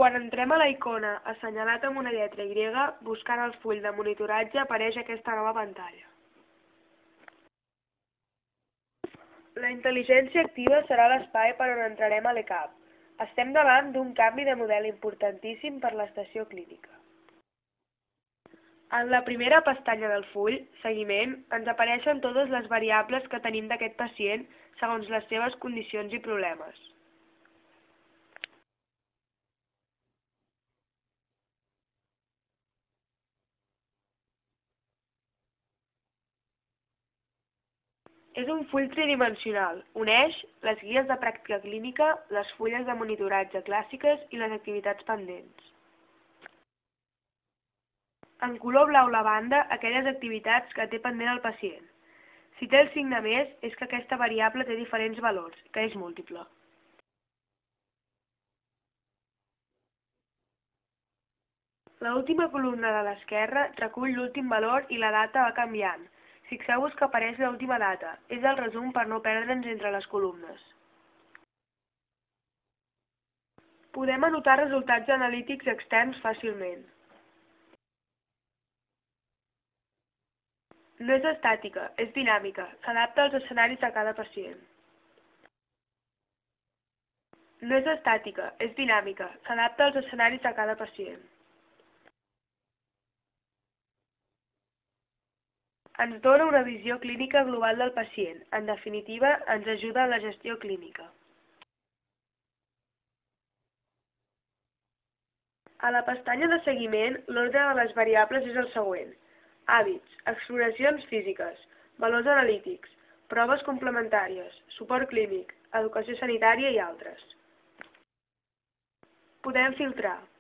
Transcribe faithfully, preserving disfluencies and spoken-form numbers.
Quan entrem a la icona assenyalat amb una lletra Y, buscant el full de monitoratge apareix aquesta nova pantalla. La intel·ligència activa serà l'espai per on entrarem a l'E C A P. Estem davant d'un canvi de model importantíssim per l'estació clínica. En la primera pestanya del full, Seguiment, ens apareixen totes les variables que tenim d'aquest pacient segons les seves condicions i problemes. És un full tridimensional. Uneix les guies de pràctica clínica, les fulles de monitoratge clàssiques i les activitats pendents. En color blau lavanda, aquelles activitats que té pendent el pacient. Si té el signe més, és que aquesta variable té diferents valors, que és múltiple. L'última columna de l'esquerra recull l'últim valor i la data va canviant. Fixeu-vos que apareix l'última data. És el resum per no perdre'ns entre les columnes. Podem anotar resultats analítics externs fàcilment. No és estàtica, és dinàmica. S'adapta als escenaris de cada pacient. No és estàtica, és dinàmica. S'adapta als escenaris de cada pacient. Ens dona una visió clínica global del pacient. En definitiva, ens ajuda en la gestió clínica. A la pestanya de seguiment, l'ordre de les variables és el següent. Hàbits, exploracions físiques, valors analítics, proves complementàries, suport clínic, educació sanitària i altres. Podem filtrar.